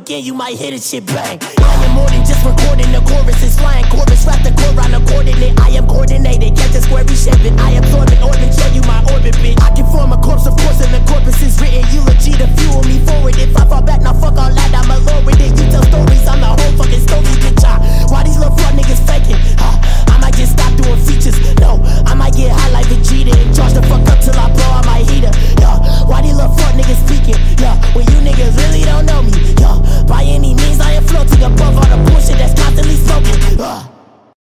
again, you might hear this shit bang. I am more than just recording, the chorus is flying. Chorus wrap the chord round the coordinate. I am coordinated, catch a square reshaping. I absorb an orbit, show you my orbit, bitch. I can form a corpse, of course, and the corpus is written. Eulogy to fuel me forward if